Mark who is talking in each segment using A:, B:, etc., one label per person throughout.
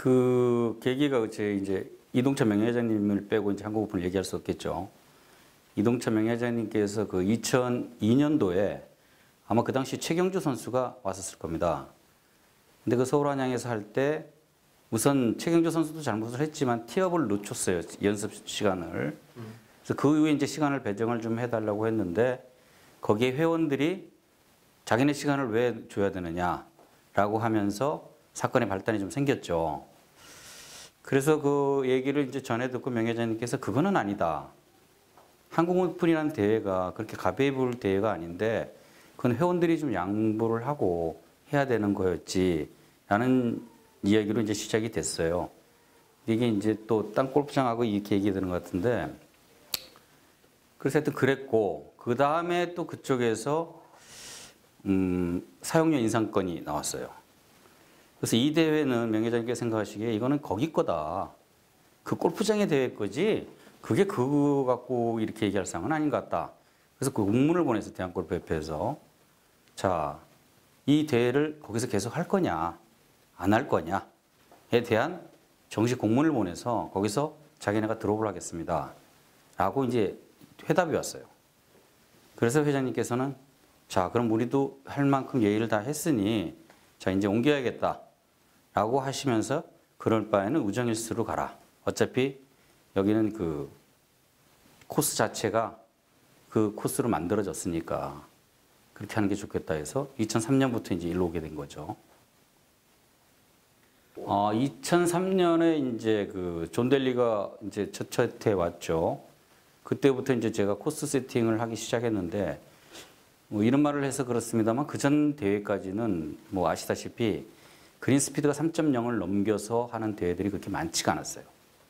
A: 그 계기가 제 이제 이동철 명예회장님을 빼고 이제 한국 오픈을 얘기할 수 없겠죠. 이동철 명예회장님께서 그 2002년도에 아마 그 당시 최경주 선수가 왔었을 겁니다. 근데 그 서울 한양에서 할 때 우선 최경주 선수도 잘못을 했지만 티업을 늦췄어요. 연습 시간을. 그래서 그 이후에 이제 시간을 배정을 좀 해달라고 했는데 거기에 회원들이 자기네 시간을 왜 줘야 되느냐라고 하면서 사건의 발단이 좀 생겼죠. 그래서 그 얘기를 이제 전해 듣고 명예회장님께서 그거는 아니다. 한국 오픈이라는 대회가 그렇게 가벼이 볼 대회가 아닌데 그건 회원들이 좀 양보를 하고 해야 되는 거였지 라는 이야기로 이제 시작이 됐어요. 이게 이제 또 딴 골프장하고 이렇게 얘기되는 것 같은데 그래서 하여튼 그랬고 그 다음에 또 그쪽에서 사용료 인상건이 나왔어요. 그래서 이 대회는 명예회장님께서 생각하시기에 이거는 거기 거다. 그 골프장의 대회 거지 그게 그거 갖고 이렇게 얘기할 상황은 아닌 것 같다. 그래서 그 공문을 보내서 대한골프협회에서 자, 이 대회를 거기서 계속 할 거냐 안 할 거냐에 대한 정식 공문을 보내서 거기서 자기네가 드롭을 하겠습니다. 라고 이제 회답이 왔어요. 그래서 회장님께서는 자, 그럼 우리도 할 만큼 예의를 다 했으니 자, 이제 옮겨야겠다. 라고 하시면서 그럴 바에는 우정일수로 가라. 어차피 여기는 그 코스 자체가 그 코스로 만들어졌으니까 그렇게 하는 게 좋겠다 해서 2003년부터 이제 일로 오게 된 거죠. 2003년에 이제 그 존 델리가 이제 첫 해 왔죠. 그때부터 이제 제가 코스 세팅을 하기 시작했는데 뭐 이런 말을 해서 그렇습니다만 그 전 대회까지는 뭐 아시다시피 그린 스피드가 3.0을 넘겨서 하는 대회들이 그렇게 많지가 않았어요.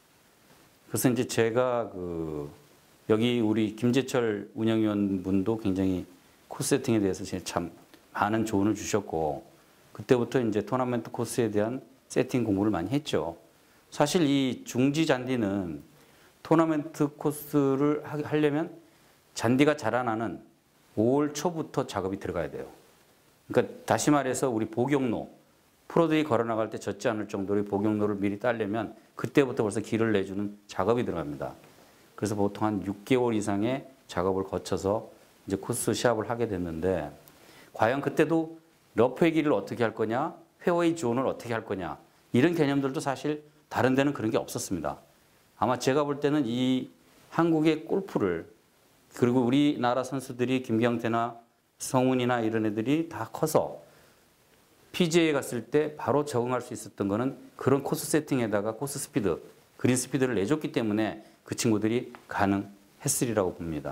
A: 그래서 이제 제가 그 여기 우리 김재철 운영위원 분도 굉장히 코스 세팅에 대해서 참 많은 조언을 주셨고 그때부터 이제 토너먼트 코스에 대한 세팅 공부를 많이 했죠. 사실 이 중지 잔디는 토너먼트 코스를 하려면 잔디가 자라나는 5월 초부터 작업이 들어가야 돼요. 그러니까 다시 말해서 우리 복용로, 프로들이 걸어나갈 때 젖지 않을 정도로 복용로를 미리 따려면 그때부터 벌써 길을 내주는 작업이 들어갑니다. 그래서 보통 한 6개월 이상의 작업을 거쳐서 이제 코스 시합을 하게 됐는데 과연 그때도 러프의 길이를 어떻게 할 거냐, 페어웨이 존을 어떻게 할 거냐 이런 개념들도 사실 다른 데는 그런 게 없었습니다. 아마 제가 볼 때는 이 한국의 골프를 그리고 우리나라 선수들이 김경태나 성훈이나 이런 애들이 다 커서 PGA에 갔을 때 바로 적응할 수 있었던 거는 그런 코스 세팅에다가 코스 스피드, 그린 스피드를 내줬기 때문에 그 친구들이 가능했으리라고 봅니다.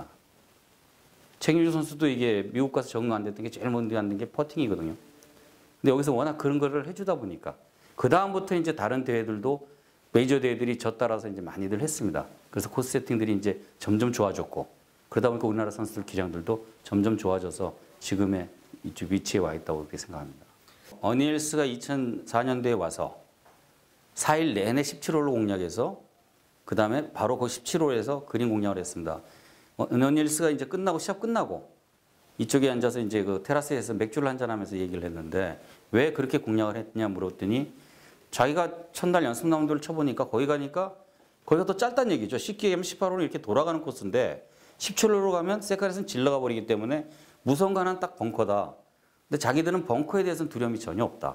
A: 최경주 선수도 이게 미국 가서 적응 안 됐던 게 제일 먼저 안 된 게 퍼팅이거든요. 근데 여기서 워낙 그런 거를 해주다 보니까 그 다음부터 이제 다른 대회들도 메이저 대회들이 저 따라서 이제 많이들 했습니다. 그래서 코스 세팅들이 이제 점점 좋아졌고 그러다 보니까 우리나라 선수들 기량들도 점점 좋아져서 지금의 위치에 와 있다고 그렇게 생각합니다. 어니엘스가 2004년도에 와서 4일 내내 17홀로 공략해서 그 다음에 바로 그 17홀에서 그린 공략을 했습니다. 어니엘스가 이제 끝나고 시합 끝나고 이쪽에 앉아서 이제 그 테라스에서 맥주를 한잔하면서 얘기를 했는데 왜 그렇게 공략을 했냐 물었더니 자기가 첫날 연습 라운드를 쳐보니까 거기 가니까 거기가 더 짧다는 얘기죠. 쉽게 얘기하면 18홀은 이렇게 돌아가는 코스인데 17홀로 가면 세컨에서는 질러가 버리기 때문에 무서운 거 하나는 딱 벙커다. 근데 자기들은 벙커에 대해서는 두려움이 전혀 없다.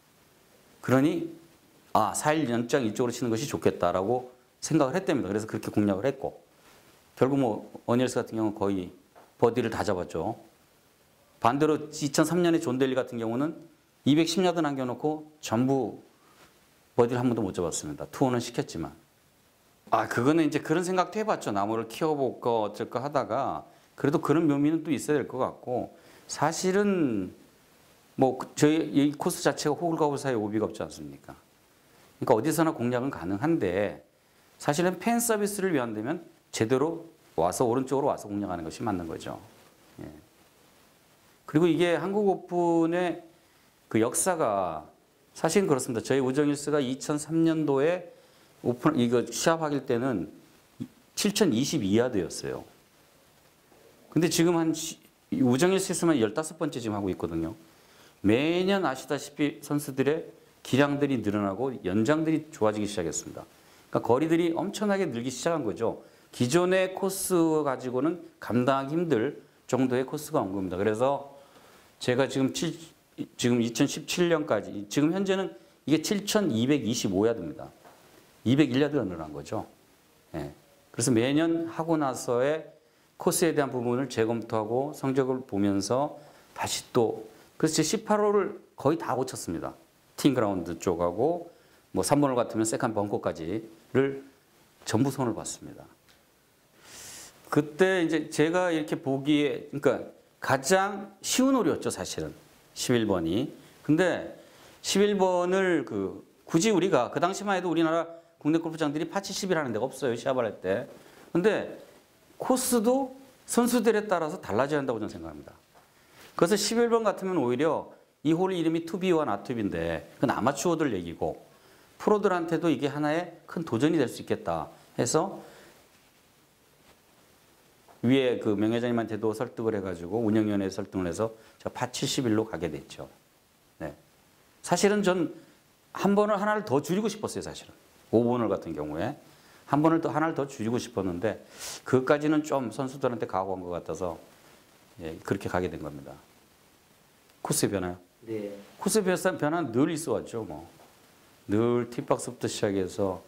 A: 그러니 4일 연장 이쪽으로 치는 것이 좋겠다라고 생각을 했답니다. 그래서 그렇게 공략을 했고 결국 뭐 어니엘스 같은 경우는 거의 버디를 다 잡았죠. 반대로 2003년에 존 델리 같은 경우는 210야드 남겨놓고 전부 버디를 한 번도 못 잡았습니다. 투혼은 시켰지만. 그거는 이제 그런 생각도 해봤죠. 나무를 키워볼까 어쩔까 하다가 그래도 그런 묘미는 또 있어야 될 것 같고 사실은 뭐 저희 이 코스 자체가 호글과홀 사이에 오비가 없지 않습니까? 그러니까 어디서나 공략은 가능한데 사실은 팬 서비스를 위한다면 제대로 와서 오른쪽으로 와서 공략하는 것이 맞는 거죠. 예. 그리고 이게 한국 오픈의 그 역사가 사실은 그렇습니다. 저희 우정일스가 2003년도에 오픈 이거 시합하길 때는 7022야드였어요. 근데 지금 한 우정일스에서만 15번째 지금 하고 있거든요. 매년 아시다시피 선수들의 기량들이 늘어나고 연장들이 좋아지기 시작했습니다. 그러니까 거리들이 엄청나게 늘기 시작한 거죠. 기존의 코스 가지고는 감당하기 힘들 정도의 코스가 온 겁니다. 그래서 제가 지금 2017년까지 지금 현재는 이게 7,225야드입니다. 201야드가 늘어난 거죠. 예. 그래서 매년 하고 나서의 코스에 대한 부분을 재검토하고 성적을 보면서 다시 또 그래서 18홀을 거의 다 고쳤습니다. 팀그라운드 쪽하고 뭐 3번홀 같으면 세컨 벙커까지를 전부 손을 봤습니다. 그때 이제 제가 이렇게 보기에 그러니까 가장 쉬운 홀이었죠, 사실은. 11번이. 근데 11번을 굳이 우리가 그 당시만 해도 우리나라 국내 골프장들이 파70이라는 데가 없어요, 시합을 할 때. 근데 코스도 선수들에 따라서 달라져야 한다고 저는 생각합니다. 그래서 11번 같으면 오히려 이 홀 이름이 투비와 나투비인데 그건 아마추어들 얘기고 프로들한테도 이게 하나의 큰 도전이 될 수 있겠다 해서 위에 그 명예회장님한테도 설득을 해가지고 운영위원회에 설득을 해서 제가 파71로 가게 됐죠. 네. 사실은 전 한 번을 하나를 더 줄이고 싶었어요, 사실은. 5번을 같은 경우에. 한 번을 더 하나를 더 줄이고 싶었는데 그것까지는 좀 선수들한테 각오한 것 같아서 예, 그렇게 가게 된 겁니다. 코스의 변화요?
B: 네.
A: 코스의 변화는 늘 있어 왔죠. 뭐. 늘 티박스부터 시작해서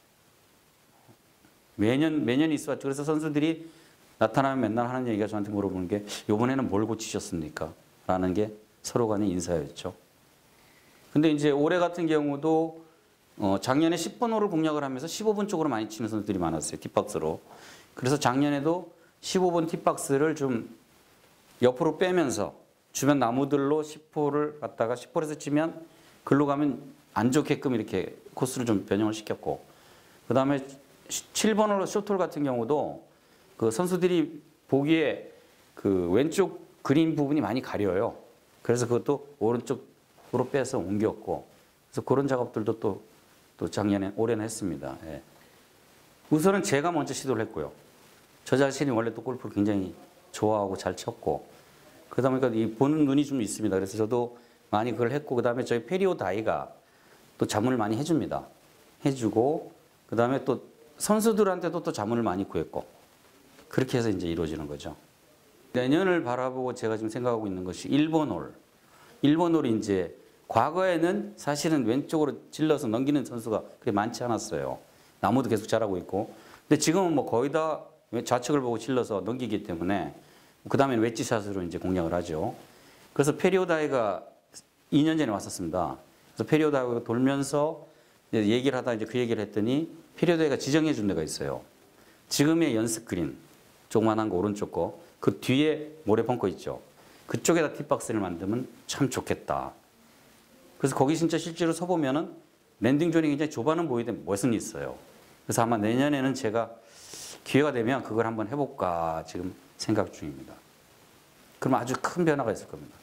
A: 매년 있어 왔죠. 그래서 선수들이 나타나면 맨날 하는 얘기가 저한테 물어보는 게 이번에는 뭘 고치셨습니까? 라는 게 서로 간의 인사였죠. 근데 이제 올해 같은 경우도 작년에 10번 홀을 공략을 하면서 15번 쪽으로 많이 치는 선수들이 많았어요. 팁박스로. 그래서 작년에도 15번 팁박스를 좀 옆으로 빼면서 주변 나무들로 10홀을 갖다가 10홀에서 치면 글로 가면 안 좋게끔 이렇게 코스를 좀 변형을 시켰고 그 다음에 7번 홀 쇼트홀 같은 경우도 그 선수들이 보기에 그 왼쪽 그린 부분이 많이 가려요. 그래서 그것도 오른쪽으로 빼서 옮겼고 그래서 그런 작업들도 또 작년에 올해는 했습니다. 예. 우선은 제가 먼저 시도를 했고요. 저 자신이 원래 또 골프를 굉장히 좋아하고 잘 쳤고 그러다 보니까 이 보는 눈이 좀 있습니다. 그래서 저도 많이 그걸 했고 그 다음에 저희 페리오 다이가 또 자문을 많이 해줍니다. 해주고 그 다음에 또 선수들한테도 또 자문을 많이 구했고 그렇게 해서 이제 이루어지는 거죠. 내년을 바라보고 제가 지금 생각하고 있는 것이 1번 홀. 1번 홀이 이제 과거에는 사실은 왼쪽으로 질러서 넘기는 선수가 그렇게 많지 않았어요. 나무도 계속 자라고 있고. 근데 지금은 뭐 거의 다 좌측을 보고 질러서 넘기기 때문에 그 다음에는 웨지샷으로 이제 공략을 하죠. 그래서 페리오다이가 2년 전에 왔었습니다. 그래서 페리오다이가 돌면서 얘기를 하다 이제 그 얘기를 했더니 페리오다이가 지정해 준 데가 있어요. 지금의 연습 그린. 조그만한 거 오른쪽 거. 그 뒤에 모래 벙커 있죠. 그쪽에다 팁박스를 만들면 참 좋겠다. 그래서 거기 진짜 실제로 서보면은 랜딩 존이 굉장히 좁아는 보이는데 멋은 있어요. 그래서 아마 내년에는 제가 기회가 되면 그걸 한번 해볼까 지금 생각 중입니다. 그럼 아주 큰 변화가 있을 겁니다.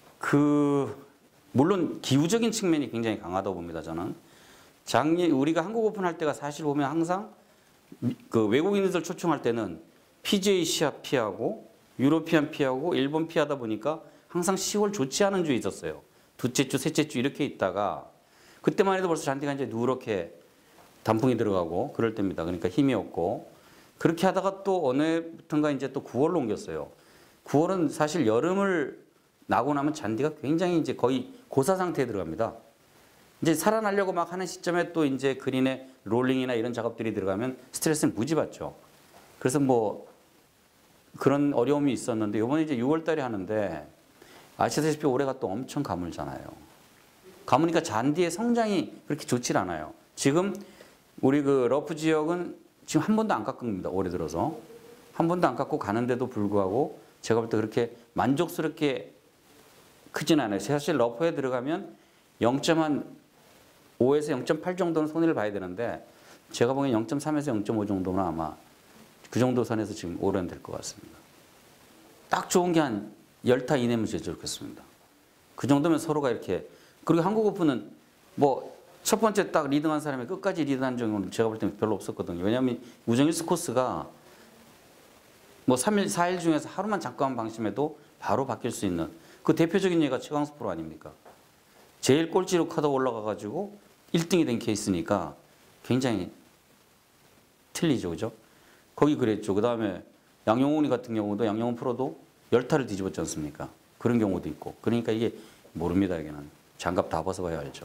A: 물론 기후적인 측면이 굉장히 강하다고 봅니다, 저는. 우리가 한국 오픈 할 때가 사실 보면 항상 그 외국인들 초청할 때는 PGA 시합 피하고 유로피안 피하고 일본 피하다 보니까 항상 10월 좋지 않은 주에 있었어요. 둘째 주, 셋째 주 이렇게 있다가 그때만 해도 벌써 잔디가 이제 누렇게 단풍이 들어가고 그럴 때입니다. 그러니까 힘이 없고 그렇게 하다가 또 어느 해부턴가 이제 또 9월로 옮겼어요. 9월은 사실 여름을 나고 나면 잔디가 굉장히 이제 거의 고사 상태에 들어갑니다. 이제 살아나려고 막 하는 시점에 또 이제 그린에 롤링이나 이런 작업들이 들어가면 스트레스는 무지 받죠. 그래서 뭐 그런 어려움이 있었는데 이번에 이제 6월 달에 하는데 아시다시피 올해가 또 엄청 가물잖아요. 가무니까 잔디의 성장이 그렇게 좋질 않아요. 지금 우리 그 러프 지역은 지금 한 번도 안 깎은 겁니다. 올해 들어서. 한 번도 안 깎고 가는데도 불구하고 제가 볼 때 그렇게 만족스럽게 크진 않아요. 사실 러프에 들어가면 0.5에서 0.8 정도는 손해를 봐야 되는데 제가 보기엔 0.3에서 0.5 정도는 아마 그 정도 선에서 지금 올해는 될 것 같습니다. 딱 좋은 게 한 10타 이내면 제일 좋겠습니다. 그 정도면 서로가 이렇게 그리고 한국 오픈은 뭐 첫 번째 딱 리딩한 사람이 끝까지 리드한 적은 제가 볼 때는 별로 없었거든요. 왜냐하면 우정일스 코스가 뭐 3일, 4일 중에서 하루만 잠깐 방심해도 바로 바뀔 수 있는 그 대표적인 예가 최광수 프로 아닙니까? 제일 꼴찌로 카드 올라가가지고 1등이 된 케이스니까 굉장히 틀리죠, 그죠? 거기 그랬죠. 그 다음에 양용훈이 같은 경우도 양용훈 프로도 10타를 뒤집었지 않습니까? 그런 경우도 있고. 그러니까 이게 모릅니다, 여기는. 장갑 다 벗어봐야 알죠.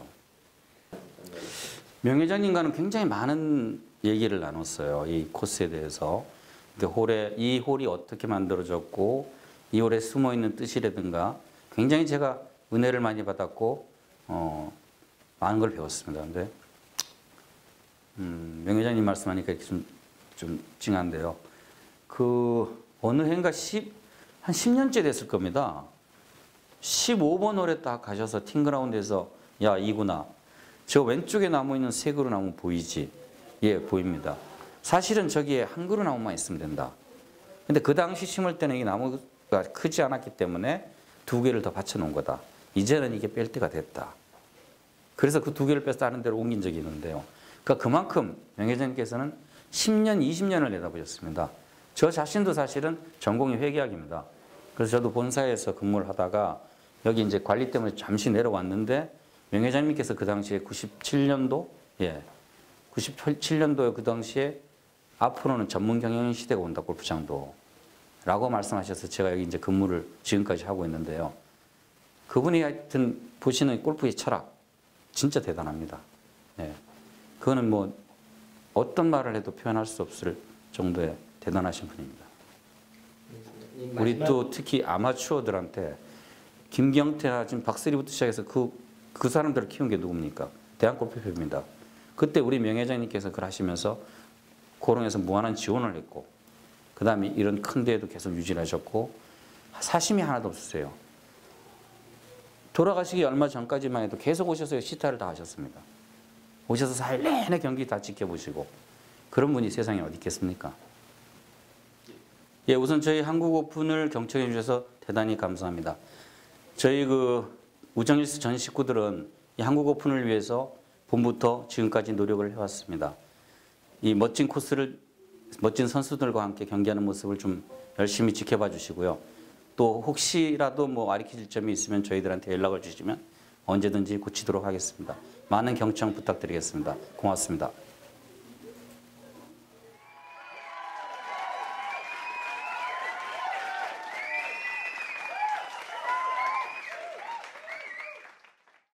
A: 명 회장님과는 굉장히 많은 얘기를 나눴어요. 이 코스에 대해서. 이 홀이 어떻게 만들어졌고, 이 홀에 숨어있는 뜻이라든가 굉장히 제가 은혜를 많이 받았고, 많은 걸 배웠습니다. 근데, 명 회장님 말씀하니까 이렇게 좀 찡한데요. 어느 해인가 한 10년째 됐을 겁니다. 15번 홀에 딱 가셔서 팀그라운드에서 야, 이구나. 저 왼쪽에 나무 있는 세 그루 나무 보이지? 예, 보입니다. 사실은 저기에 한 그루 나무만 있으면 된다. 근데 그 당시 심을 때는 이 나무가 크지 않았기 때문에 2개를 더 받쳐 놓은 거다. 이제는 이게 뺄 때가 됐다. 그래서 그 2개를 빼서 다른 데로 옮긴 적이 있는데요. 그러니까 그만큼 명 회장님께서는 10년, 20년을 내다보셨습니다. 저 자신도 사실은 전공이 회계학입니다. 그래서 저도 본사에서 근무를 하다가 여기 이제 관리 때문에 잠시 내려왔는데 명 회장님께서 그 당시에 97년도, 97년도에 그 당시에 앞으로는 전문 경영 시대가 온다, 골프장도. 라고 말씀하셔서 제가 여기 이제 근무를 지금까지 하고 있는데요. 그분이 하여튼 보시는 골프의 철학, 진짜 대단합니다. 그거는 뭐 어떤 말을 해도 표현할 수 없을 정도의 대단하신 분입니다. 우리 또 특히 아마추어들한테 김경태나 지금 박세리부터 시작해서 그 사람들을 키운 게 누굽니까? 대한골프협회입니다. 그때 우리 명 회장님께서 그걸 하시면서 고롱에서 무한한 지원을 했고, 그 다음에 이런 큰 대회도 계속 유지를 하셨고, 사심이 하나도 없으세요. 돌아가시기 얼마 전까지만 해도 계속 오셔서 시타를 다 하셨습니다. 오셔서 4일 내내 경기 다 지켜보시고, 그런 분이 세상에 어디 있겠습니까? 예, 우선 저희 한국 오픈을 경청해 주셔서 대단히 감사합니다. 저희 우정일스 전 식구들은 이 한국 오픈을 위해서 봄부터 지금까지 노력을 해왔습니다. 이 멋진 코스를 멋진 선수들과 함께 경기하는 모습을 좀 열심히 지켜봐 주시고요. 또 혹시라도 뭐 가르칠 점이 있으면 저희들한테 연락을 주시면 언제든지 고치도록 하겠습니다. 많은 경청 부탁드리겠습니다. 고맙습니다.